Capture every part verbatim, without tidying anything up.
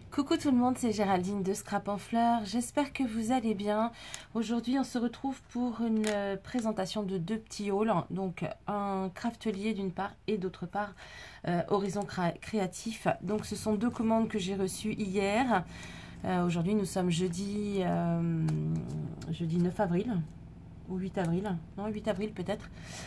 Coucou tout le monde, c'est Géraldine de Scrap en Fleurs. J'espère que vous allez bien. Aujourd'hui, on se retrouve pour une euh, présentation de deux petits hauls. Donc, un craftelier d'une part et d'autre part, euh, Horizon Créatif. Donc, ce sont deux commandes que j'ai reçues hier. Euh, Aujourd'hui, nous sommes jeudi, euh, jeudi neuf avril ou huit avril. Non, huit avril peut-être.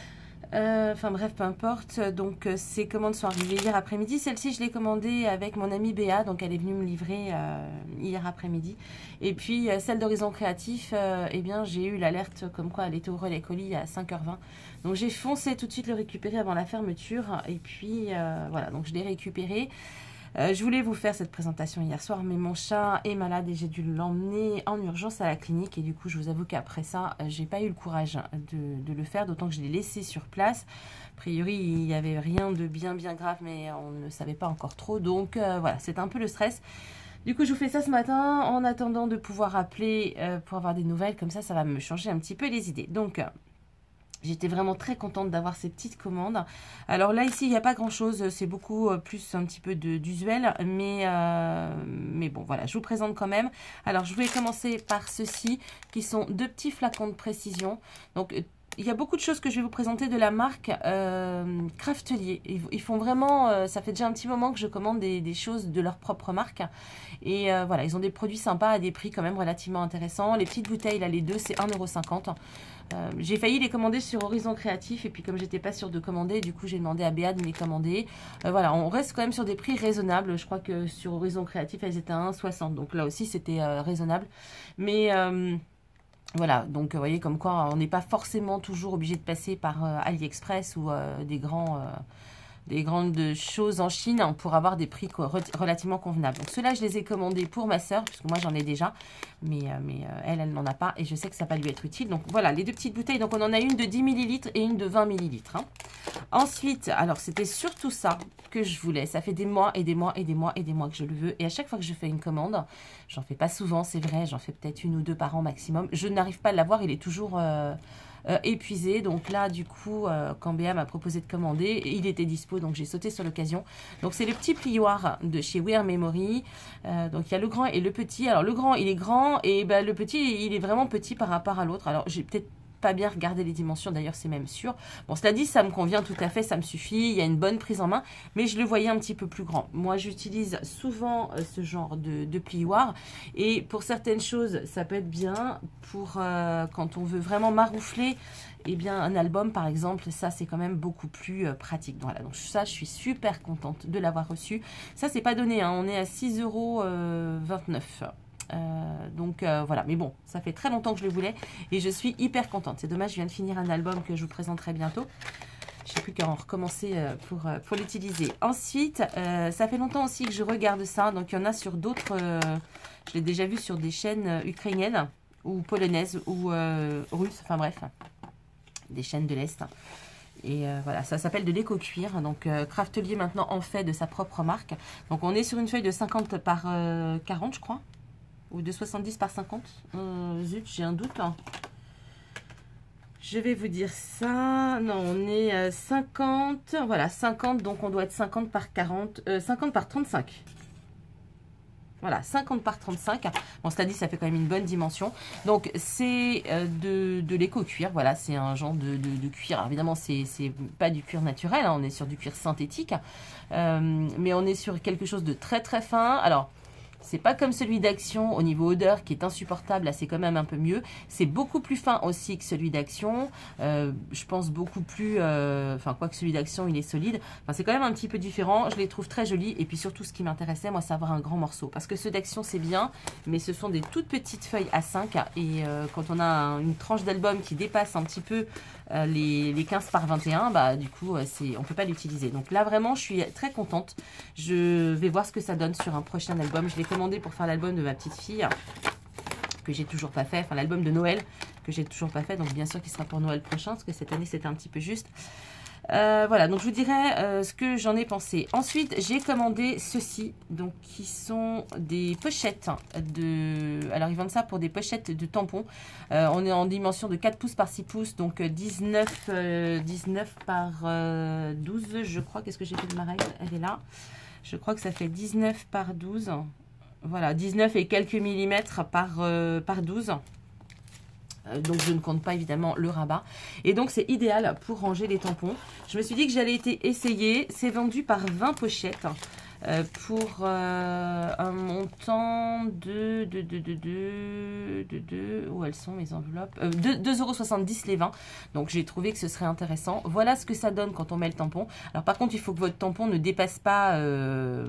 Euh, enfin bref, peu importe. Donc euh, ces commandes sont arrivées hier après-midi. Celle-ci, je l'ai commandée avec mon amie Béa. Donc elle est venue me livrer euh, hier après-midi. Et puis euh, celle d'Horizon Créatif, euh, eh bien j'ai eu l'alerte comme quoi elle était au relais colis à cinq heures vingt. Donc j'ai foncé tout de suite le récupérer avant la fermeture. Et puis euh, voilà, donc je l'ai récupéré. Euh, je voulais vous faire cette présentation hier soir, mais mon chat est malade et j'ai dû l'emmener en urgence à la clinique. Et du coup, je vous avoue qu'après ça, euh, j'ai pas eu le courage de, de le faire, d'autant que je l'ai laissé sur place. A priori, il n'y avait rien de bien bien grave, mais on ne savait pas encore trop. Donc euh, voilà, c'est un peu le stress. Du coup, je vous fais ça ce matin en attendant de pouvoir appeler euh, pour avoir des nouvelles. Comme ça, ça va me changer un petit peu les idées. Donc... Euh, J'étais vraiment très contente d'avoir ces petites commandes. Alors là, ici, il n'y a pas grand-chose. C'est beaucoup plus un petit peu d'usuel. Mais, euh, mais bon, voilà, je vous présente quand même. Alors, je vais commencer par ceux-ci, qui sont deux petits flacons de précision. Donc, il y a beaucoup de choses que je vais vous présenter de la marque euh, Craftelier. Ils, ils font vraiment, euh, ça fait déjà un petit moment que je commande des, des choses de leur propre marque. Et euh, voilà, ils ont des produits sympas à des prix quand même relativement intéressants. Les petites bouteilles, là, les deux, c'est un euro cinquante. Euh, j'ai failli les commander sur Horizon Créatif et puis comme j'étais pas sûre de commander, du coup j'ai demandé à Béa de me les commander. Euh, voilà, on reste quand même sur des prix raisonnables. Je crois que sur Horizon Créatif elles étaient à un euro soixante, donc là aussi c'était euh, raisonnable. Mais euh, voilà, donc vous voyez comme quoi on n'est pas forcément toujours obligé de passer par euh, AliExpress ou euh, des grands... Euh, des grandes choses en Chine pour avoir des prix relativement convenables. Donc ceux-là, je les ai commandés pour ma soeur, puisque moi j'en ai déjà, mais, euh, mais euh, elle, elle n'en a pas, et je sais que ça va lui être utile. Donc voilà, les deux petites bouteilles, donc on en a une de dix millilitres et une de vingt millilitres. Hein. Ensuite, alors c'était surtout ça que je voulais. Ça fait des mois et des mois et des mois et des mois que je le veux, et à chaque fois que je fais une commande, j'en fais pas souvent, c'est vrai, j'en fais peut-être une ou deux par an maximum, je n'arrive pas à l'avoir, il est toujours... Euh, Euh, épuisé. Donc là, du coup, euh, quand Béa m'a proposé de commander, il était dispo, donc j'ai sauté sur l'occasion. Donc c'est le petit plioir de chez Wear Memory. Euh, donc il y a le grand et le petit. Alors le grand, il est grand, et ben, le petit, il est vraiment petit par rapport à l'autre. Alors j'ai peut-être pas bien regarder les dimensions, d'ailleurs c'est même sûr. Bon, cela dit, ça me convient tout à fait, ça me suffit, il y a une bonne prise en main, mais je le voyais un petit peu plus grand. Moi, j'utilise souvent euh, ce genre de, de plioir, et pour certaines choses, ça peut être bien. Pour euh, quand on veut vraiment maroufler, eh bien, un album, par exemple, ça, c'est quand même beaucoup plus euh, pratique. Voilà, donc ça, je suis super contente de l'avoir reçu. Ça, c'est pas donné, hein, on est à six euros vingt-neuf. Euh, donc euh, voilà, mais bon, ça fait très longtemps que je le voulais et je suis hyper contente. C'est dommage, je viens de finir un album que je vous présenterai bientôt. Je n'ai plus qu'à en recommencer euh, pour, euh, pour l'utiliser. Ensuite, euh, ça fait longtemps aussi que je regarde ça. Donc il y en a sur d'autres, euh, je l'ai déjà vu sur des chaînes euh, ukrainiennes ou polonaises ou euh, russes, enfin bref, des chaînes de l'Est. Et euh, voilà, ça s'appelle de l'éco-cuir. Donc, euh, Craftelier maintenant en fait de sa propre marque. Donc, on est sur une feuille de cinquante par euh, quarante, je crois. Ou de soixante-dix par cinquante. Euh, zut, j'ai un doute. Hein. Je vais vous dire ça. Non, on est euh, cinquante. Voilà, cinquante. Donc, on doit être cinquante par quarante. Euh, cinquante par trente-cinq. Voilà, cinquante par trente-cinq. Bon, c'est-à-dire ça fait quand même une bonne dimension. Donc, c'est euh, de, de l'éco-cuir. Voilà, c'est un genre de, de, de cuir. Alors, évidemment, c'est pas du cuir naturel. Hein, on est sur du cuir synthétique. Euh, mais on est sur quelque chose de très, très fin. Alors... C'est pas comme celui d'Action au niveau odeur qui est insupportable, là c'est quand même un peu mieux. C'est beaucoup plus fin aussi que celui d'Action. Euh, je pense beaucoup plus... Euh, enfin, quoi que celui d'Action, il est solide. Enfin, c'est quand même un petit peu différent. Je les trouve très jolis. Et puis surtout, ce qui m'intéressait, moi, c'est avoir un grand morceau. Parce que ceux d'Action, c'est bien, mais ce sont des toutes petites feuilles A cinq. Et euh, quand on a un, une tranche d'album qui dépasse un petit peu euh, les, les quinze par vingt et un, bah du coup, euh, on ne peut pas l'utiliser. Donc là, vraiment, je suis très contente. Je vais voir ce que ça donne sur un prochain album. Je l'ai commandé pour faire l'album de ma petite fille que j'ai toujours pas fait, enfin l'album de Noël que j'ai toujours pas fait, donc bien sûr qu'il sera pour Noël prochain parce que cette année c'était un petit peu juste. Euh, voilà, donc je vous dirai euh, ce que j'en ai pensé. Ensuite, j'ai commandé ceux-ci, donc qui sont des pochettes de... Alors, ils vendent ça pour des pochettes de tampons. Euh, on est en dimension de quatre pouces par six pouces, donc dix-neuf, euh, dix-neuf par euh, douze, je crois. Qu'est-ce que j'ai fait de ma règle? Elle est là. Je crois que ça fait dix-neuf par douze. Voilà, dix-neuf et quelques millimètres par, euh, par douze. Euh, donc je ne compte pas évidemment le rabat. Et donc c'est idéal pour ranger les tampons. Je me suis dit que j'allais essayer. C'est vendu par vingt pochettes. Euh, pour euh, un montant de, de, de, de, de, de, de où elles sont mes enveloppes, euh, de deux euros soixante-dix les vingt. Donc j'ai trouvé que ce serait intéressant. Voilà ce que ça donne quand on met le tampon. Alors par contre il faut que votre tampon ne dépasse pas euh,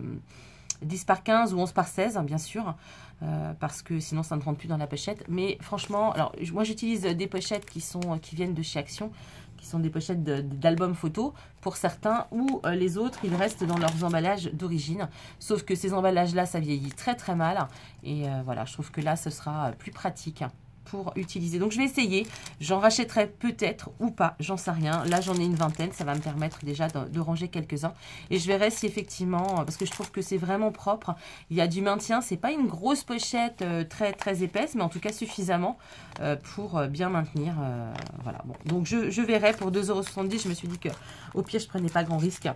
dix par quinze ou onze par seize, hein, bien sûr. Euh, parce que sinon ça ne rentre plus dans la pochette. Mais franchement, alors moi j'utilise des pochettes qui sont qui viennent de chez Action, qui sont des pochettes d'albums photos pour certains, ou euh, les autres ils restent dans leurs emballages d'origine, sauf que ces emballages là ça vieillit très très mal, et euh, voilà, je trouve que là ce sera plus pratique pour utiliser. Donc je vais essayer, j'en rachèterai peut-être ou pas, j'en sais rien. Là j'en ai une vingtaine, ça va me permettre déjà de, de ranger quelques-uns, et je verrai si effectivement, parce que je trouve que c'est vraiment propre, il y a du maintien, c'est pas une grosse pochette euh, très très épaisse, mais en tout cas suffisamment euh, pour euh, bien maintenir, euh, voilà. Bon, donc je, je verrai. Pour deux euros soixante-dix, je me suis dit que au pire je prenais pas grand risque,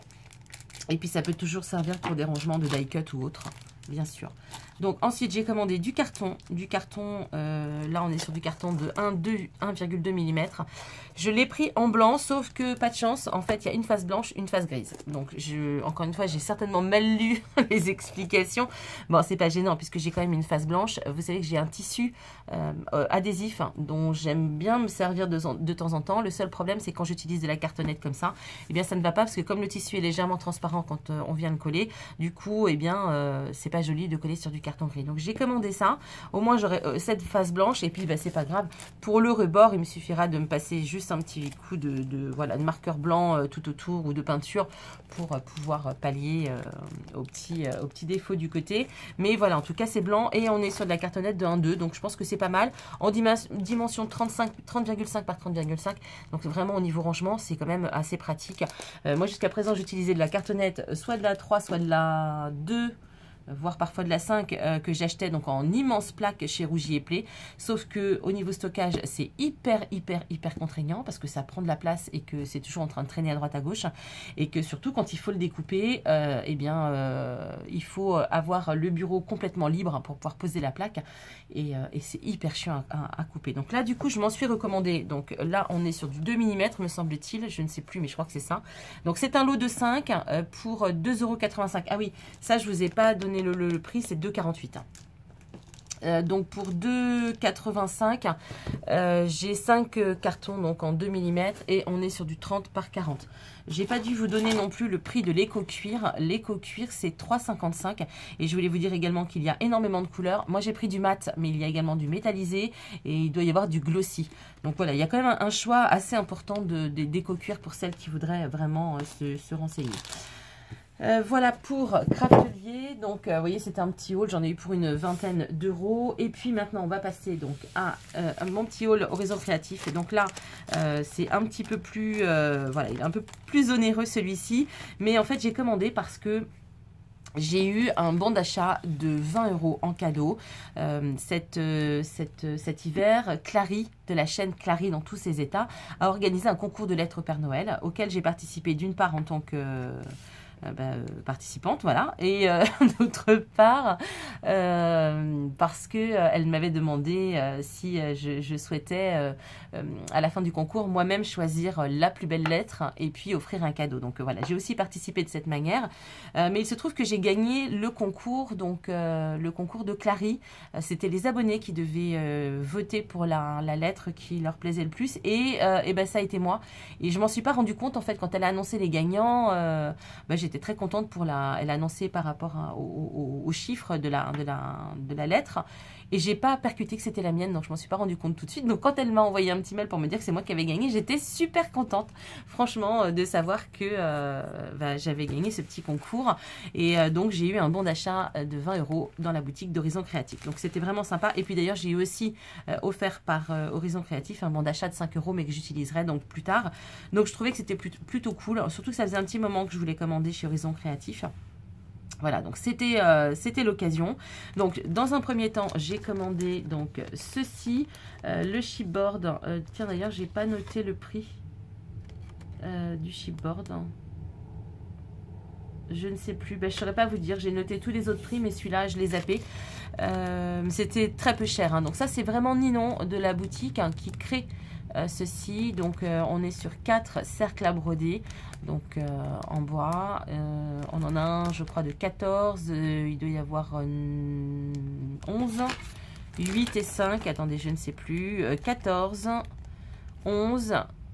et puis ça peut toujours servir pour des rangements de die cut ou autre, bien sûr. Donc ensuite j'ai commandé du carton, du carton, euh, là on est sur du carton de un virgule deux millimètres. Je l'ai pris en blanc, sauf que pas de chance, en fait il y a une face blanche, une face grise. Donc je, encore une fois j'ai certainement mal lu les explications. Bon, c'est pas gênant puisque j'ai quand même une face blanche. Vous savez que j'ai un tissu euh, euh, adhésif dont j'aime bien me servir de, de temps en temps. Le seul problème c'est quand j'utilise de la cartonnette comme ça, eh bien ça ne va pas, parce que comme le tissu est légèrement transparent quand euh, on vient le coller, du coup eh bien euh, c'est pas joli de coller sur du carton gris. Donc j'ai commandé ça, au moins j'aurai euh, cette face blanche, et puis bah, c'est pas grave, pour le rebord il me suffira de me passer juste un petit coup de, de, voilà, de marqueur blanc euh, tout autour, ou de peinture, pour euh, pouvoir pallier euh, aux, petits, euh, aux petits défauts du côté. Mais voilà, en tout cas c'est blanc, et on est sur de la cartonnette de un virgule deux, donc je pense que c'est pas mal, en dimension trente virgule cinq par trente virgule cinq, donc vraiment au niveau rangement c'est quand même assez pratique. Euh, moi jusqu'à présent j'utilisais de la cartonnette, soit de la trois, soit de la deux, voire parfois de la cinq, euh, que j'achetais donc en immense plaque chez Rougier et Play. Sauf que au niveau stockage, c'est hyper, hyper, hyper contraignant, parce que ça prend de la place et que c'est toujours en train de traîner à droite à gauche. Et que surtout, quand il faut le découper, euh, eh bien, euh, il faut avoir le bureau complètement libre pour pouvoir poser la plaque. Et, euh, et c'est hyper chiant à, à, à couper. Donc là, du coup, je m'en suis recommandé. Donc là, on est sur du deux millimètres, me semble-t-il. Je ne sais plus, mais je crois que c'est ça. Donc c'est un lot de cinq euh, pour deux euros quatre-vingt-cinq. Ah oui, ça, je ne vous ai pas donné Le, le, le prix, c'est deux quarante-huit. Euh, donc pour deux quatre-vingt-cinq, euh, j'ai cinq cartons donc en deux millimètres, et on est sur du trente par quarante. J'ai pas dû vous donner non plus le prix de l'éco-cuir. L'éco-cuir c'est trois cinquante-cinq, et je voulais vous dire également qu'il y a énormément de couleurs. Moi j'ai pris du mat, mais il y a également du métallisé, et il doit y avoir du glossy. Donc voilà, il y a quand même un, un choix assez important de, de, d'éco-cuir pour celles qui voudraient vraiment euh, se, se renseigner. Euh, voilà pour Craftelier. Donc euh, vous voyez, c'était un petit haul, j'en ai eu pour une vingtaine d'euros. Et puis maintenant on va passer donc à, euh, à mon petit haul Horizon Créatif. Et donc là euh, c'est un petit peu plus euh, voilà, il est un peu plus onéreux celui-ci, mais en fait j'ai commandé parce que j'ai eu un bon d'achat de vingt euros en cadeau. Euh, cette, euh, cette, cet hiver, Clary, de la chaîne Clary dans tous ses états, a organisé un concours de lettres au Père Noël, auquel j'ai participé d'une part en tant que euh, Euh, bah, euh, participante, voilà, et euh, d'autre part euh, parce que euh, elle m'avait demandé euh, si euh, je, je souhaitais euh, euh, à la fin du concours moi-même choisir la plus belle lettre et puis offrir un cadeau. Donc euh, voilà, j'ai aussi participé de cette manière, euh, mais il se trouve que j'ai gagné le concours, donc euh, le concours de Clary. Euh, c'était les abonnés qui devaient euh, voter pour la, la lettre qui leur plaisait le plus, et, euh, et ben ça a été moi, et je m'en suis pas rendu compte en fait quand elle a annoncé les gagnants. euh, ben, j'ai J'étais très contente pour la... Elle a annoncé par rapport à, au, au, au chiffre de la, de, la, de la lettre. Et j'ai pas percuté que c'était la mienne, donc je m'en suis pas rendu compte tout de suite. Donc quand elle m'a envoyé un petit mail pour me dire que c'est moi qui avais gagné, j'étais super contente, franchement, de savoir que euh, bah, j'avais gagné ce petit concours. Et euh, donc j'ai eu un bon d'achat de vingt euros dans la boutique d'Horizon Créatif. Donc c'était vraiment sympa. Et puis d'ailleurs j'ai eu aussi euh, offert par euh, Horizon Créatif un bon d'achat de cinq euros, mais que j'utiliserai donc plus tard. Donc je trouvais que c'était plutôt, plutôt cool. Surtout que ça faisait un petit moment que je voulais commander chez Horizon Créatif. Voilà, donc c'était euh, c'était l'occasion. Donc dans un premier temps, j'ai commandé donc ceci, euh, le chipboard. Euh, tiens d'ailleurs, j'ai pas noté le prix euh, du chipboard. je ne sais plus, ben, je ne saurais pas vous dire, j'ai noté tous les autres prix, mais celui-là, je l'ai zappé. Euh, C'était très peu cher, hein. Donc ça, c'est vraiment Ninon de la boutique hein, qui crée euh, ceci. Donc euh, on est sur quatre cercles à broder, donc euh, en bois. Euh, on en a un, je crois, de quatorze, euh, il doit y avoir euh, onze, huit et cinq, attendez, je ne sais plus, euh, quatorze, onze,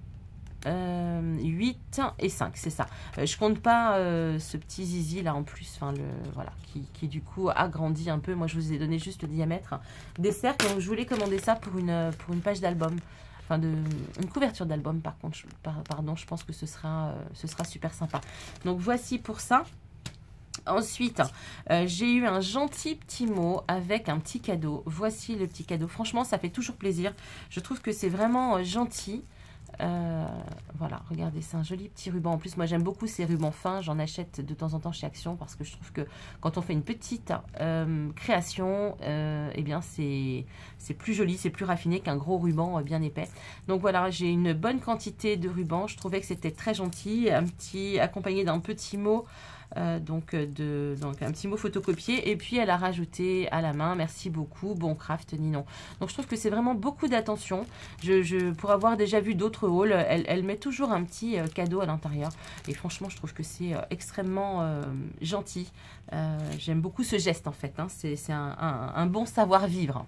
euh, huit et cinq, c'est ça. Euh, je compte pas euh, ce petit zizi là en plus, enfin le voilà, qui, qui du coup a grandi un peu. Moi je vous ai donné juste le diamètre des cercles, donc je voulais commander ça pour une pour une page d'album, enfin de une couverture d'album par contre, je, par, pardon, je pense que ce sera euh, ce sera super sympa. Donc voici pour ça. Ensuite, euh, j'ai eu un gentil petit mot avec un petit cadeau. Voici le petit cadeau. Franchement, ça fait toujours plaisir. Je trouve que c'est vraiment euh, gentil. Euh, voilà, regardez, c'est un joli petit ruban. En plus, moi, j'aime beaucoup ces rubans fins. J'en achète de temps en temps chez Action parce que je trouve que quand on fait une petite euh, création, euh, eh bien, c'est c'est plus joli, c'est plus raffiné qu'un gros ruban euh, bien épais. Donc voilà, j'ai une bonne quantité de rubans. Je trouvais que c'était très gentil. Un petit accompagné d'un petit mot. Euh, donc, de, donc un petit mot photocopié, et puis elle a rajouté à la main, merci beaucoup, bon craft Ninon. Donc je trouve que c'est vraiment beaucoup d'attention. Je, je, pour avoir déjà vu d'autres hauls, elle, elle met toujours un petit euh, cadeau à l'intérieur, et franchement je trouve que c'est euh, extrêmement euh, gentil. Euh, j'aime beaucoup ce geste en fait, hein. C'est un, un, un bon savoir-vivre.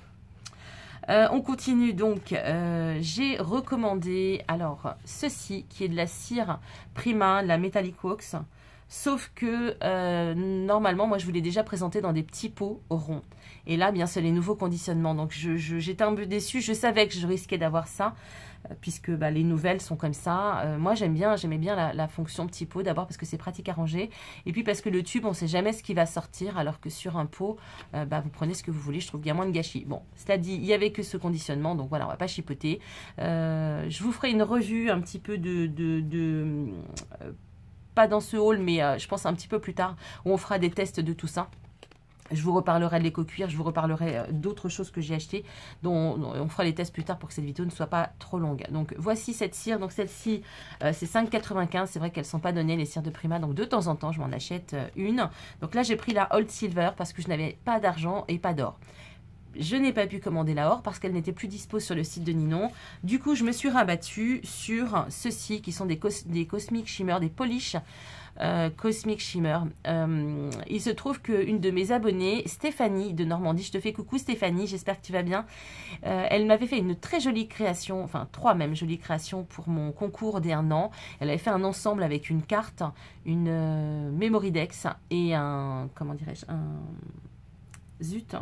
Euh, on continue donc, euh, j'ai recommandé alors ceci qui est de la cire Prima, la Metallic Wax. Sauf que euh, normalement, moi je vous l'ai déjà présenté dans des petits pots ronds. Et là, bien c'est les nouveaux conditionnements. Donc j'étais je, je, un peu déçue. Je savais que je risquais d'avoir ça, euh, puisque bah, les nouvelles sont comme ça. Euh, moi j'aime bien, j'aimais bien la, la fonction petit pot. D'abord parce que c'est pratique à ranger. Et puis parce que le tube, on ne sait jamais ce qui va sortir. Alors que sur un pot, euh, bah, vous prenez ce que vous voulez. Je trouve qu'il y a moins de gâchis. Bon, c'est-à-dire, il n'y avait que ce conditionnement. Donc voilà, on ne va pas chipoter. Euh, je vous ferai une revue un petit peu de... de, de euh, pas dans ce haul, mais euh, je pense un petit peu plus tard, où on fera des tests de tout ça. Je vous reparlerai de l'éco-cuir, je vous reparlerai euh, d'autres choses que j'ai achetées, dont, dont on fera les tests plus tard pour que cette vidéo ne soit pas trop longue. Donc voici cette cire, donc celle-ci, euh, c'est cinq quatre-vingt-quinze, c'est vrai qu'elles ne sont pas données les cires de Prima, donc de temps en temps, je m'en achète euh, une. Donc là, j'ai pris la Old Silver parce que je n'avais pas d'argent et pas d'or. Je n'ai pas pu commander la or parce qu'elle n'était plus dispo sur le site de Ninon. Du coup, je me suis rabattue sur ceux-ci qui sont des, cos des Cosmic Shimmer, des polish euh, Cosmic Shimmer. Euh, il se trouve qu'une de mes abonnées, Stéphanie de Normandie, je te fais coucou Stéphanie, j'espère que tu vas bien. Euh, elle m'avait fait une très jolie création, enfin trois même jolies créations pour mon concours des un an. Elle avait fait un ensemble avec une carte, une euh, Memory Dex et un, comment dirais-je, un... Zut,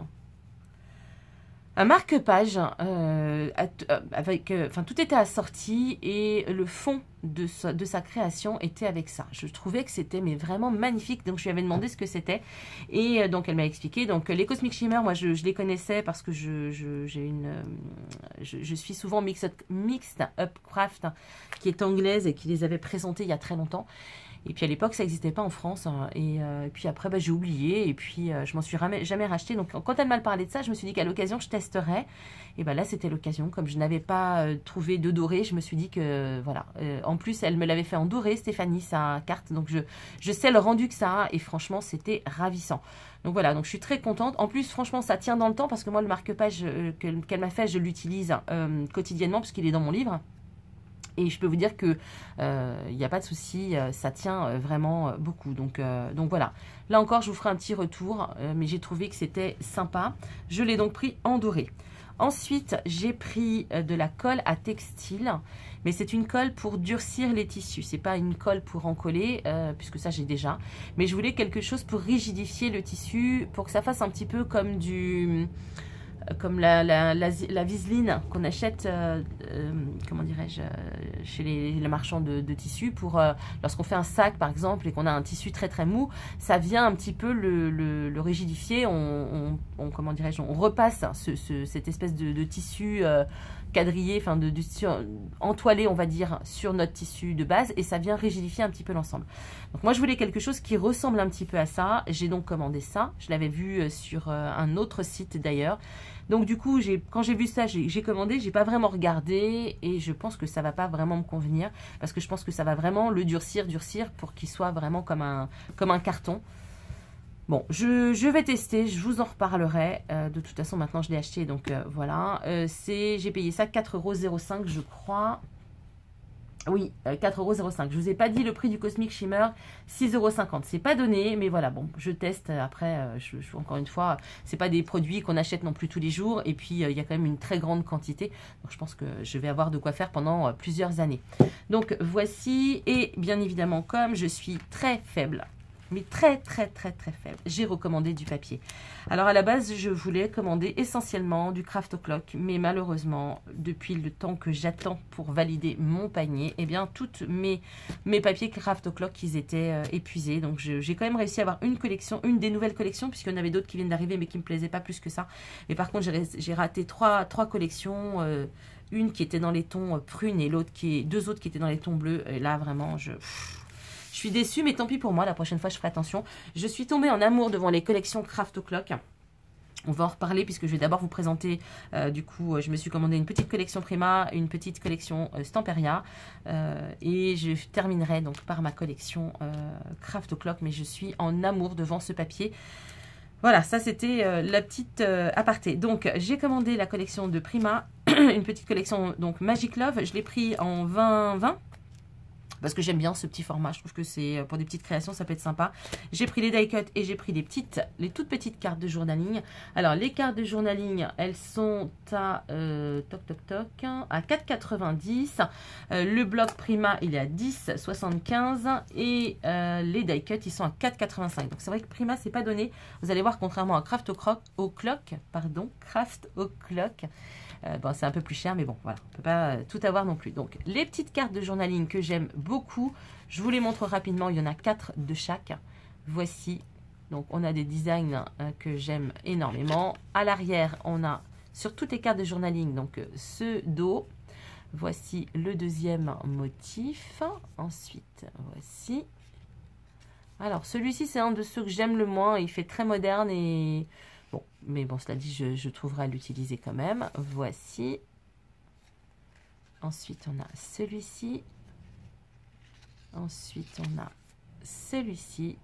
un marque-page euh, avec, euh, enfin tout était assorti et le fond de sa, de sa création était avec ça. Je trouvais que c'était mais vraiment magnifique, donc je lui avais demandé ce que c'était et euh, donc elle m'a expliqué. Donc les Cosmic Shimmer, moi je, je les connaissais parce que je, je, j'ai une, euh, je, je suis souvent Mixed, Mixed Up Craft qui est anglaise et qui les avait présentés il y a très longtemps. Et puis à l'époque, ça n'existait pas en France. Hein, et, euh, et puis après, bah, j'ai oublié. Et puis, euh, je m'en suis jamais, jamais racheté. Donc, quand elle m'a parlé de ça, je me suis dit qu'à l'occasion, je testerais. Et bah, là, c'était l'occasion. Comme je n'avais pas euh, trouvé de doré, je me suis dit que, voilà. Euh, en plus, elle me l'avait fait en doré, Stéphanie, sa carte. Donc, je, je sais le rendu que ça a. Et franchement, c'était ravissant. Donc, voilà. Donc, je suis très contente. En plus, franchement, ça tient dans le temps. Parce que moi, le marque-page euh, qu'elle m'a fait, je l'utilise euh, quotidiennement. Puisqu'il est dans mon livre. Et je peux vous dire que euh, il n'y a pas de souci, euh, ça tient euh, vraiment euh, beaucoup. Donc, euh, donc voilà. Là encore, je vous ferai un petit retour, euh, mais j'ai trouvé que c'était sympa. Je l'ai donc pris en doré. Ensuite, j'ai pris euh, de la colle à textile, mais c'est une colle pour durcir les tissus. C'est pas une colle pour en coller, euh, puisque ça j'ai déjà. Mais je voulais quelque chose pour rigidifier le tissu, pour que ça fasse un petit peu comme du... comme la, la, la, la viseline qu'on achète, euh, euh, comment dirais-je, euh, chez les, les marchands de, de tissus, pour euh, lorsqu'on fait un sac par exemple et qu'on a un tissu très très mou, ça vient un petit peu le, le, le rigidifier, on, on, on comment dirais-je, on repasse ce, ce, cette espèce de, de tissu euh, quadrillé, enfin de, de sur, entoilé, on va dire, sur notre tissu de base, et ça vient rigidifier un petit peu l'ensemble. Donc moi je voulais quelque chose qui ressemble un petit peu à ça. J'ai donc commandé ça. Je l'avais vu sur un autre site d'ailleurs. Donc du coup, quand j'ai vu ça, j'ai commandé, j'ai pas vraiment regardé, et je pense que ça va pas vraiment me convenir, parce que je pense que ça va vraiment le durcir, durcir pour qu'il soit vraiment comme un, comme un carton. Bon, je, je vais tester, je vous en reparlerai. Euh, de toute façon, maintenant je l'ai acheté, donc euh, voilà. Euh, j'ai payé ça quatre euros zéro cinq, je crois. Oui, euh, quatre euros zéro cinq. Je vous ai pas dit le prix du Cosmic Shimmer, six euros cinquante. C'est pas donné, mais voilà, bon, je teste. Après, euh, je, je, encore une fois, c'est pas des produits qu'on achète non plus tous les jours. Et puis, il euh, y a quand même une très grande quantité. Donc, je pense que je vais avoir de quoi faire pendant euh, plusieurs années. Donc, voici. Et bien évidemment, comme je suis très faible, mais très très très très faible, j'ai recommandé du papier. Alors à la base, je voulais commander essentiellement du Craft O'Clock, mais malheureusement, depuis le temps que j'attends pour valider mon panier, eh bien, toutes mes, mes papiers Craft O'Clock, ils étaient euh, épuisés. Donc j'ai quand même réussi à avoir une collection, une des nouvelles collections, puisqu'il y en avait d'autres qui viennent d'arriver, mais qui ne me plaisaient pas plus que ça. Et par contre, j'ai raté trois, trois collections, euh, une qui était dans les tons prunes et l'autre qui est, deux autres qui étaient dans les tons bleus. Et là, vraiment, je... Je suis déçue, mais tant pis pour moi. La prochaine fois, je ferai attention. Je suis tombée en amour devant les collections Craft O'Clock. On va en reparler puisque je vais d'abord vous présenter. Euh, du coup, je me suis commandé une petite collection Prima, une petite collection euh, Stamperia. Euh, et je terminerai donc par ma collection euh, Craft O'Clock. Mais je suis en amour devant ce papier. Voilà, ça c'était euh, la petite euh, aparté. Donc, j'ai commandé la collection de Prima. Une petite collection donc Magic Love. Je l'ai pris en vingt vingt. Parce que j'aime bien ce petit format, je trouve que c'est pour des petites créations, ça peut être sympa. J'ai pris les die cut et j'ai pris les petites, les toutes petites cartes de journaling. Alors les cartes de journaling, elles sont à euh, toc toc toc à quatre quatre-vingt-dix. Euh, le bloc Prima, il est à dix soixante-quinze et euh, les die cut, ils sont à quatre quatre-vingt-cinq. Donc c'est vrai que Prima, c'est pas donné. Vous allez voir, contrairement à Craft O'Clock, pardon, Craft O'Clock. Euh, bon, c'est un peu plus cher, mais bon, voilà, on ne peut pas tout avoir non plus. Donc, les petites cartes de journaling que j'aime beaucoup, je vous les montre rapidement. Il y en a quatre de chaque. Voici. Donc, on a des designs euh, que j'aime énormément. À l'arrière, on a sur toutes les cartes de journaling, donc euh, ce dos. Voici le deuxième motif. Ensuite, voici. Alors, celui-ci, c'est un de ceux que j'aime le moins. Il fait très moderne et... Bon, mais bon, cela dit, je, je trouverai à l'utiliser quand même. Voici. Ensuite, on a celui-ci. Ensuite, on a celui-ci.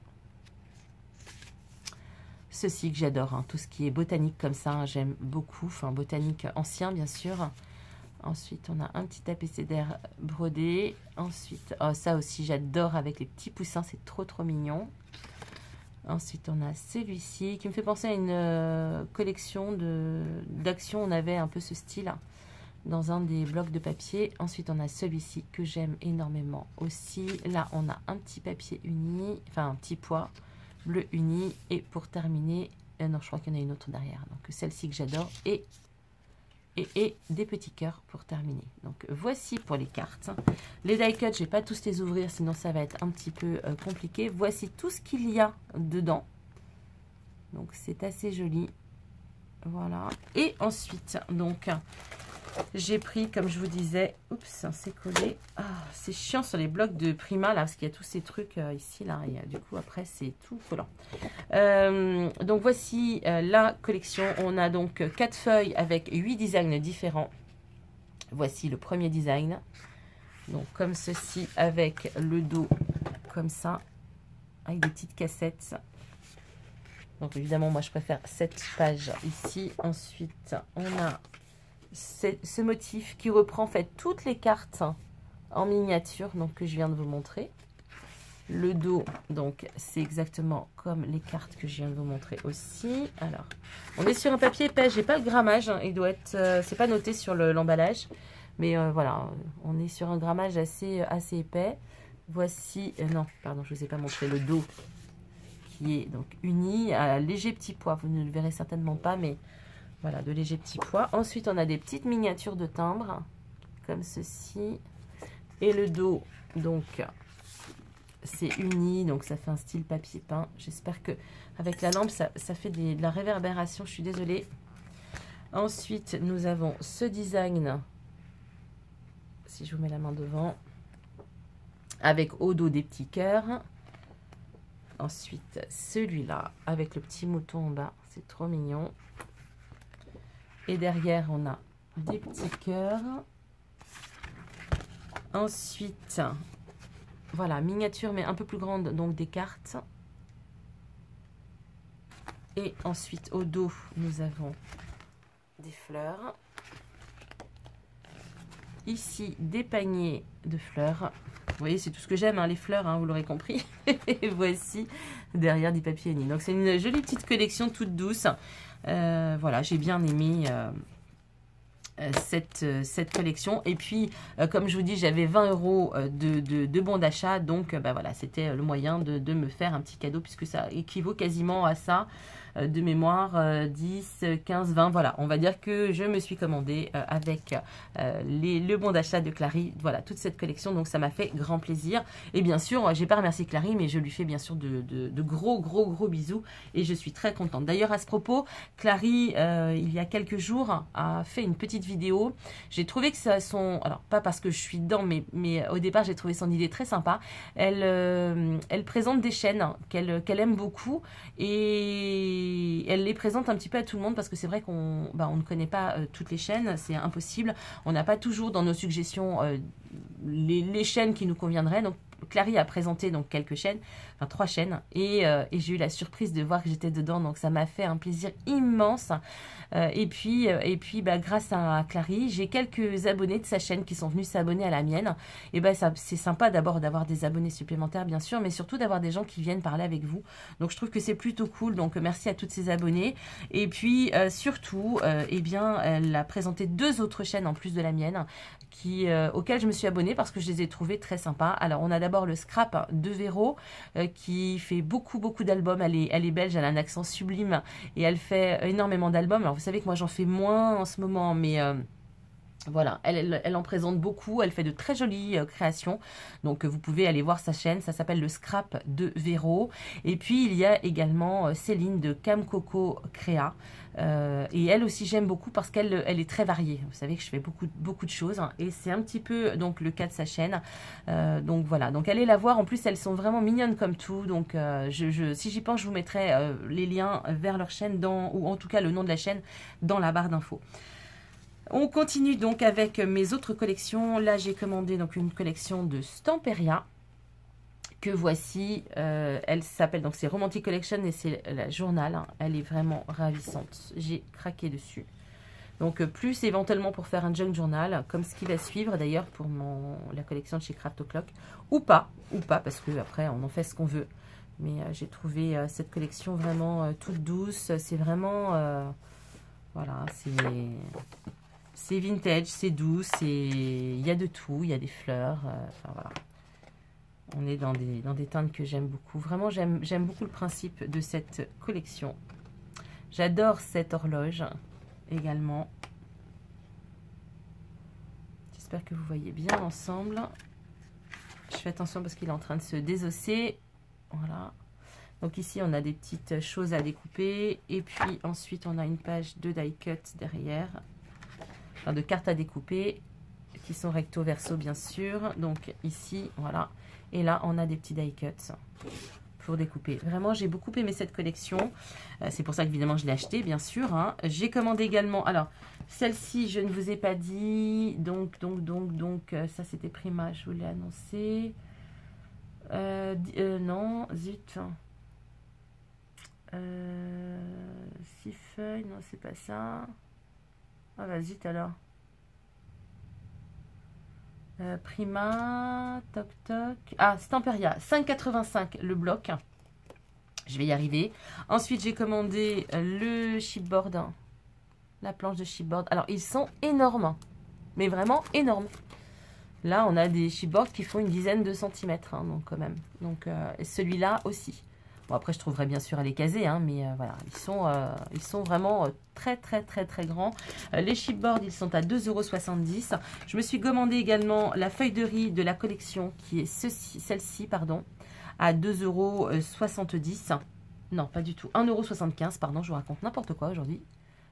Ceci que j'adore, hein, tout ce qui est botanique comme ça, hein, j'aime beaucoup. Enfin, botanique ancien, bien sûr. Ensuite, on a un petit abécédaire brodé. Ensuite, oh, ça aussi, j'adore avec les petits poussins, c'est trop, trop mignon. Ensuite, on a celui-ci qui me fait penser à une euh, collection d'actions. On avait un peu ce style dans un des blocs de papier. Ensuite, on a celui-ci que j'aime énormément aussi. Là, on a un petit papier uni, enfin un petit pois bleu uni. Et pour terminer, euh, non, je crois qu'il y en a une autre derrière. Donc, celle-ci que j'adore. Et, et, et des petits cœurs pour terminer. Donc, voici pour les cartes. Les die cut, je ne vais pas tous les ouvrir, sinon ça va être un petit peu euh, compliqué. Voici tout ce qu'il y a dedans. Donc, c'est assez joli. Voilà. Et ensuite, donc, j'ai pris, comme je vous disais, oups, c'est collé. Ah, c'est chiant sur les blocs de Prima, là, parce qu'il y a tous ces trucs euh, ici, là. Et, euh, du coup, après, c'est tout collant. Euh, donc, voici euh, la collection. On a donc quatre feuilles avec huit designs différents. Voici le premier design. Donc, comme ceci, avec le dos comme ça, avec des petites cassettes. Donc, évidemment, moi, je préfère cette page ici. Ensuite, on a ce motif qui reprend en fait toutes les cartes en miniature, donc que je viens de vous montrer. Le dos, donc, c'est exactement comme les cartes que je viens de vous montrer aussi. Alors, on est sur un papier épais. J'ai pas le grammage. Hein, il doit être, euh, c'est pas noté sur l'emballage. Le, Mais euh, voilà, on est sur un grammage assez, assez épais. Voici, euh, non, pardon, je ne vous ai pas montré le dos qui est donc uni à léger petit pois. Vous ne le verrez certainement pas, mais voilà, de légers petits pois. Ensuite, on a des petites miniatures de timbres, comme ceci. Et le dos, donc, c'est uni, donc ça fait un style papier peint. J'espère que avec la lampe, ça, ça fait des, de la réverbération. Je suis désolée. Ensuite, nous avons ce design si je vous mets la main devant. Avec au dos des petits cœurs. Ensuite, celui-là, avec le petit mouton en bas. C'est trop mignon. Et derrière, on a des petits cœurs. Ensuite, voilà, miniature, mais un peu plus grande, donc des cartes. Et ensuite, au dos, nous avons des fleurs. Ici, des paniers de fleurs. Vous voyez, c'est tout ce que j'aime, hein, les fleurs, hein, vous l'aurez compris. Et voici derrière des papiers unis. Donc, c'est une jolie petite collection toute douce. Euh, voilà, j'ai bien aimé euh, cette, cette collection. Et puis, euh, comme je vous dis, j'avais vingt euros de, de, de bons d'achat. Donc, bah, voilà, c'était le moyen de, de me faire un petit cadeau puisque ça équivaut quasiment à ça. De mémoire, euh, dix, quinze, vingt, voilà. On va dire que je me suis commandé euh, avec euh, les, le bon d'achat de Clary, voilà, toute cette collection. Donc, ça m'a fait grand plaisir. Et bien sûr, j'ai pas remercié Clary, mais je lui fais bien sûr de, de, de gros, gros, gros bisous. Et je suis très contente. D'ailleurs, à ce propos, Clary, euh, il y a quelques jours, a fait une petite vidéo. J'ai trouvé que ça son... Alors, pas parce que je suis dedans, mais, mais au départ, j'ai trouvé son idée très sympa. Elle, euh, elle présente des chaînes qu'elle qu'elle aime beaucoup. Et elle les présente un petit peu à tout le monde parce que c'est vrai qu'on bah, on ne connaît pas euh, toutes les chaînes, c'est impossible. On n'a pas toujours dans nos suggestions euh, les, les chaînes qui nous conviendraient. Donc Clary a présenté donc quelques chaînes, enfin trois chaînes, et, euh, et j'ai eu la surprise de voir que j'étais dedans, donc ça m'a fait un plaisir immense. Euh, et puis, euh, et puis bah, grâce à Clary, j'ai quelques abonnés de sa chaîne qui sont venus s'abonner à la mienne. Et bah, c'est sympa d'abord d'avoir des abonnés supplémentaires, bien sûr, mais surtout d'avoir des gens qui viennent parler avec vous. Donc je trouve que c'est plutôt cool, donc merci à toutes ces abonnés. Et puis euh, surtout, euh, eh bien, elle a présenté deux autres chaînes en plus de la mienne, qui, euh, auxquelles je me suis abonnée parce que je les ai trouvées très sympas. Alors on a d'abord le Scrap de Véro, euh, qui fait beaucoup beaucoup d'albums. Elle est, elle est belge, elle a un accent sublime et elle fait énormément d'albums. Alors vous savez que moi j'en fais moins en ce moment, mais... Euh, Voilà, elle, elle, elle en présente beaucoup, elle fait de très jolies euh, créations, donc euh, vous pouvez aller voir sa chaîne, ça s'appelle le Scrap de Véro. Et puis il y a également euh, Céline de Cam Coco Créa, euh, et elle aussi j'aime beaucoup parce qu'elle elle est très variée. Vous savez que je fais beaucoup, beaucoup de choses, hein, et c'est un petit peu donc le cas de sa chaîne. Euh, donc voilà, donc allez la voir, en plus elles sont vraiment mignonnes comme tout, donc euh, je, je, si j'y pense je vous mettrai euh, les liens vers leur chaîne, dans, ou en tout cas le nom de la chaîne dans la barre d'infos. On continue donc avec mes autres collections. Là, j'ai commandé donc une collection de Stamperia que voici. Euh, elle s'appelle donc c'est Romantic Collection et c'est la journal. Elle est vraiment ravissante. J'ai craqué dessus. Donc plus éventuellement pour faire un junk journal, comme ce qui va suivre d'ailleurs pour mon la collection de chez Craft O'Clock, ou pas, ou pas parce que après on en fait ce qu'on veut. Mais euh, j'ai trouvé euh, cette collection vraiment euh, toute douce. C'est vraiment euh, voilà, c'est C'est vintage, c'est doux, il y a de tout, il y a des fleurs, euh, enfin voilà. On est dans des, dans des teintes que j'aime beaucoup. Vraiment, j'aime beaucoup le principe de cette collection. J'adore cette horloge également. J'espère que vous voyez bien l'ensemble. Je fais attention parce qu'il est en train de se désosser. Voilà. Donc ici, on a des petites choses à découper. Et puis ensuite, on a une page de die cut derrière. Enfin, de cartes à découper qui sont recto verso bien sûr. Donc ici, voilà. Et là, on a des petits die cuts pour découper. Vraiment, j'ai beaucoup aimé cette collection. Euh, c'est pour ça qu'évidemment, je l'ai acheté, bien sûr. Hein. J'ai commandé également... Alors, celle-ci, je ne vous ai pas dit. Donc, donc, donc, donc, euh, ça, c'était Prima. Je vous l'ai annoncé. Euh, euh, non, zut. Euh, six feuilles, non, c'est pas ça. Ah bah zut alors. Euh, Prima, toc toc. Ah, Stamperia, cinq quatre-vingt-cinq le bloc. Je vais y arriver. Ensuite, j'ai commandé le chipboard. La planche de chipboard. Alors, ils sont énormes. Mais vraiment énormes. Là, on a des chipboards qui font une dizaine de centimètres. Hein, donc, quand même. Donc, euh, celui-là aussi. Bon, après, je trouverai bien sûr à les caser, hein, mais euh, voilà, ils sont, euh, ils sont vraiment euh, très, très, très, très grands. Euh, les chipboards, ils sont à deux euros soixante-dix. Je me suis commandé également la feuille de riz de la collection, qui est celle-ci, pardon, à deux euros soixante-dix. Non, pas du tout, un euro soixante-quinze, pardon, je vous raconte n'importe quoi aujourd'hui.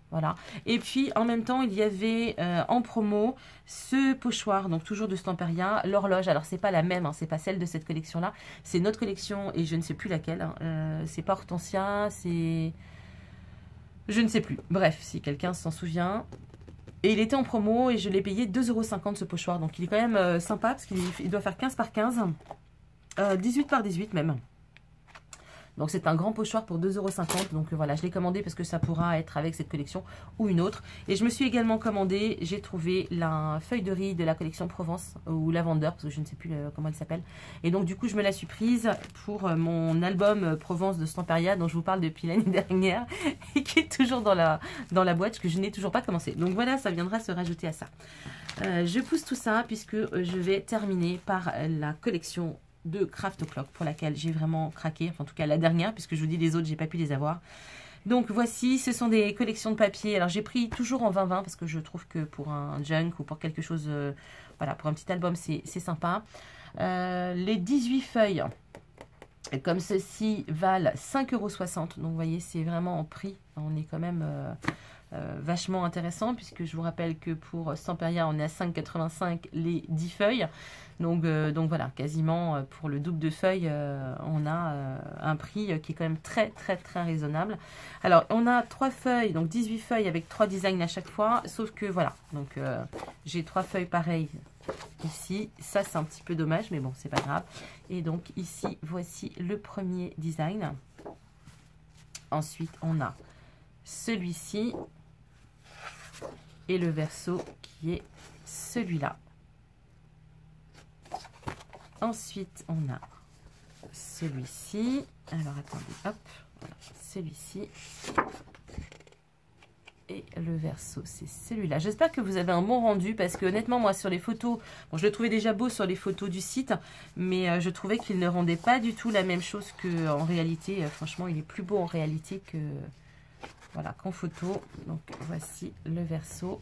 Voilà. Et puis, en même temps, il y avait euh, en promo ce pochoir, donc toujours de Stamperia, l'horloge. Alors, c'est pas la même, hein, c'est pas celle de cette collection-là. C'est notre collection et je ne sais plus laquelle. Hein. Euh, c'est pas Hortensia, c'est... Je ne sais plus. Bref, si quelqu'un s'en souvient. Et il était en promo et je l'ai payé deux euros cinquante ce pochoir. Donc, il est quand même euh, sympa parce qu'il doit faire quinze par quinze. Euh, dix-huit par dix-huit même. Donc c'est un grand pochoir pour deux euros cinquante. Donc euh, voilà, je l'ai commandé parce que ça pourra être avec cette collection ou une autre. Et je me suis également commandé, j'ai trouvé la feuille de riz de la collection Provence ou Lavender, parce que je ne sais plus euh, comment elle s'appelle. Et donc du coup je me la suis prise pour euh, mon album euh, Provence de Stamperia dont je vous parle depuis l'année dernière et qui est toujours dans la, dans la boîte que je n'ai toujours pas commencé. Donc voilà, ça viendra se rajouter à ça. Euh, je pousse tout ça puisque euh, je vais terminer par la collection de Craft O'Clock pour laquelle j'ai vraiment craqué, enfin en tout cas la dernière, puisque je vous dis les autres j'ai pas pu les avoir. Donc voici, ce sont des collections de papier. Alors j'ai pris toujours en vingt vingt parce que je trouve que pour un junk ou pour quelque chose, euh, voilà, pour un petit album c'est sympa. Euh, les dix-huit feuilles comme ceci valent cinq euros soixante, donc vous voyez c'est vraiment en prix, on est quand même euh, euh, vachement intéressant puisque je vous rappelle que pour Stamperia on est à cinq quatre-vingt-cinq les dix feuilles. Donc, euh, donc voilà, quasiment pour le double de feuilles, euh, on a euh, un prix qui est quand même très très très raisonnable. Alors on a trois feuilles, donc dix-huit feuilles avec trois designs à chaque fois, sauf que voilà, donc euh, j'ai trois feuilles pareilles ici. Ça c'est un petit peu dommage, mais bon c'est pas grave. Et donc ici voici le premier design. Ensuite on a celui-ci et le verso qui est celui-là. Ensuite, on a celui-ci. Alors, attendez, hop, voilà, celui-ci. Et le verso, c'est celui-là. J'espère que vous avez un bon rendu parce que honnêtement, moi, sur les photos, bon, je le trouvais déjà beau sur les photos du site, mais euh, je trouvais qu'il ne rendait pas du tout la même chose qu'en réalité. Euh, franchement, il est plus beau en réalité que, voilà, qu'en photo. Donc, voici le verso.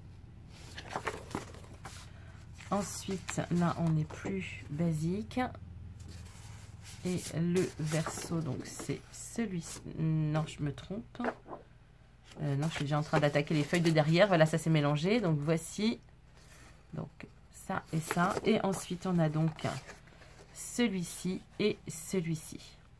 Ensuite, là, on est plus basique. Et le verso, donc, c'est celui-ci. Non, je me trompe. Euh, non, je suis déjà en train d'attaquer les feuilles de derrière. Voilà, ça s'est mélangé. Donc, voici. Donc, ça et ça. Et ensuite, on a donc celui-ci et celui-ci.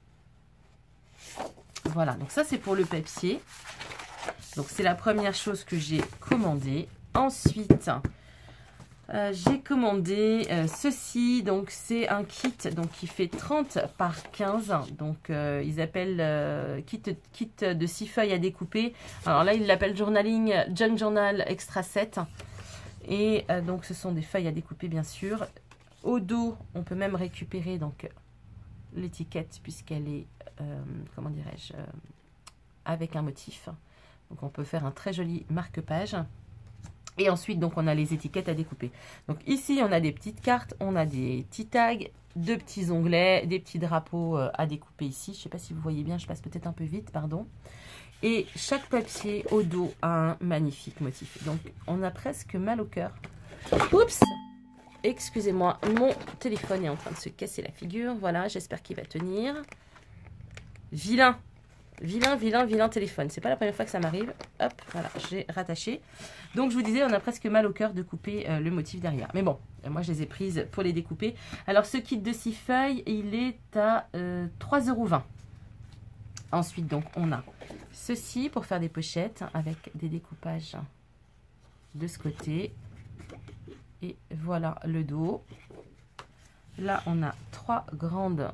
Voilà, donc ça, c'est pour le papier. Donc, c'est la première chose que j'ai commandée. Ensuite... Euh, j'ai commandé euh, ceci, donc c'est un kit donc qui fait trente par quinze, donc euh, ils appellent euh, kit, kit de six feuilles à découper. Alors là ils l'appellent Journaling Junk Journal Extra sept et euh, donc ce sont des feuilles à découper bien sûr. Au dos on peut même récupérer donc l'étiquette puisqu'elle est euh, comment dirais-je euh, avec un motif, donc on peut faire un très joli marque-page. Et ensuite, donc, on a les étiquettes à découper. Donc, ici, on a des petites cartes, on a des petits tags, deux petits onglets, des petits drapeaux à découper ici. Je ne sais pas si vous voyez bien, je passe peut-être un peu vite, pardon. Et chaque papier au dos a un magnifique motif. Donc, on a presque mal au cœur. Oups! Excusez-moi, mon téléphone est en train de se casser la figure. Voilà, j'espère qu'il va tenir. Vilain! Vilain, vilain, vilain téléphone. C'est pas la première fois que ça m'arrive. Hop, voilà, j'ai rattaché. Donc, je vous disais, on a presque mal au cœur de couper euh, le motif derrière. Mais bon, moi, je les ai prises pour les découper. Alors, ce kit de six feuilles, il est à euh, trois euros vingt. Ensuite, donc, on a ceci pour faire des pochettes avec des découpages de ce côté. Et voilà le dos. Là, on a trois grandes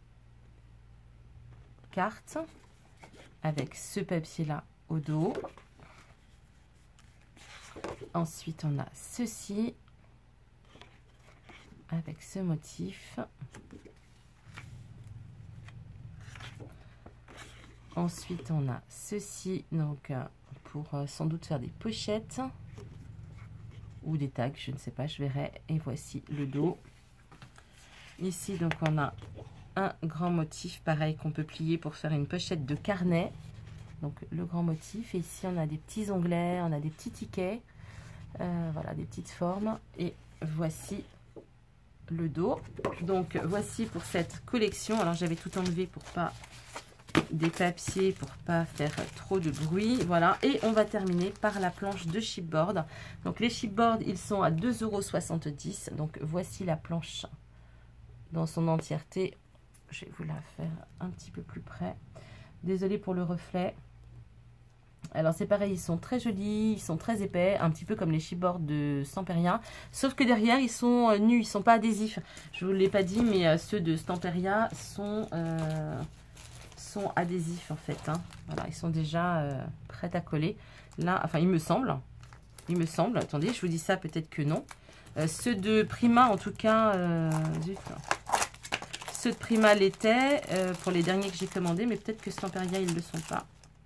cartes avec ce papier-là au dos. Ensuite, on a ceci avec ce motif. Ensuite, on a ceci donc pour euh, sans doute faire des pochettes ou des tags, je ne sais pas, je verrai. Et voici le dos. Ici, donc, on a un grand motif, pareil, qu'on peut plier pour faire une pochette de carnet. Donc, le grand motif. Et ici, on a des petits onglets, on a des petits tickets. Euh, voilà, des petites formes. Et voici le dos. Donc, voici pour cette collection. Alors, j'avais tout enlevé pour pas des papiers pour pas faire trop de bruit. Voilà, et on va terminer par la planche de chipboard. Donc les chipboards, ils sont à deux euros soixante-dix. Donc voici la planche dans son entièreté. Je vais vous la faire un petit peu plus près. Désolée pour le reflet. Alors c'est pareil, ils sont très jolis, ils sont très épais, un petit peu comme les chipboards de Stamperia. Sauf que derrière, ils sont euh, nus, ils sont pas adhésifs. Je ne vous l'ai pas dit, mais euh, ceux de Stamperia sont... Euh, sont adhésifs en fait, hein. Voilà, ils sont déjà euh, prêts à coller là, enfin il me semble il me semble, attendez, je vous dis ça, peut-être que non. Euh, ceux de Prima en tout cas, euh, zut, ceux de Prima l'étaient euh, pour les derniers que j'ai commandés, mais peut-être que Stamperia ils ne le sont pas.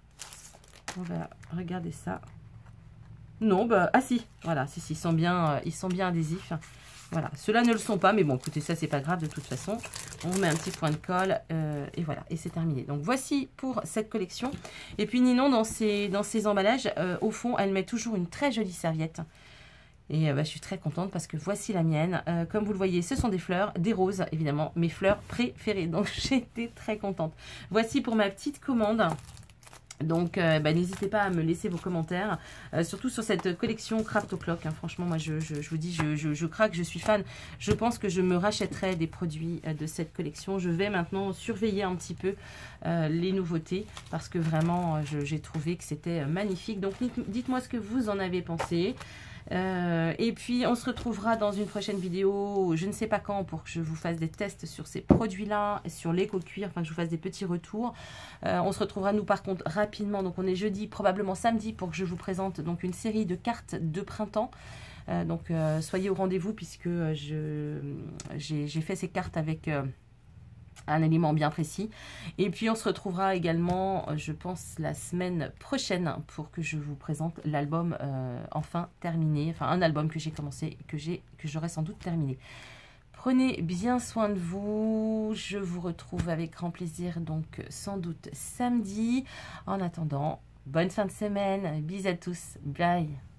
On va regarder ça. Non, bah ah si, voilà, si, si, ils sont bien, euh, ils sont bien adhésifs. Voilà, ceux-là ne le sont pas, mais bon, écoutez, ça, c'est pas grave de toute façon. On met un petit point de colle, euh, et voilà, et c'est terminé. Donc, voici pour cette collection. Et puis, Ninon, dans ses, dans ses emballages, euh, au fond, elle met toujours une très jolie serviette. Et euh, bah, je suis très contente parce que voici la mienne. Euh, comme vous le voyez, ce sont des fleurs, des roses, évidemment, mes fleurs préférées. Donc, j'étais très contente. Voici pour ma petite commande. Donc, euh, bah, n'hésitez pas à me laisser vos commentaires, euh, surtout sur cette collection Craft O'Clock. Hein. Franchement, moi, je, je, je vous dis, je, je, je craque, je suis fan. Je pense que je me rachèterai des produits euh, de cette collection. Je vais maintenant surveiller un petit peu euh, les nouveautés parce que vraiment, euh, j'ai trouvé que c'était magnifique. Donc, dites-moi ce que vous en avez pensé. Euh, et puis on se retrouvera dans une prochaine vidéo, je ne sais pas quand, pour que je vous fasse des tests sur ces produits là, sur l'éco-cuir, enfin que je vous fasse des petits retours. Euh, on se retrouvera nous par contre rapidement, donc on est jeudi, probablement samedi, pour que je vous présente donc une série de cartes de printemps. Euh, donc euh, soyez au rendez-vous puisque je j'ai fait ces cartes avec euh, un élément bien précis. Et puis on se retrouvera également, je pense, la semaine prochaine pour que je vous présente l'album euh, enfin terminé, enfin un album que j'ai commencé, que j'ai que j'aurai sans doute terminé. Prenez bien soin de vous, je vous retrouve avec grand plaisir, donc sans doute samedi. En attendant, bonne fin de semaine, bisous à tous, bye.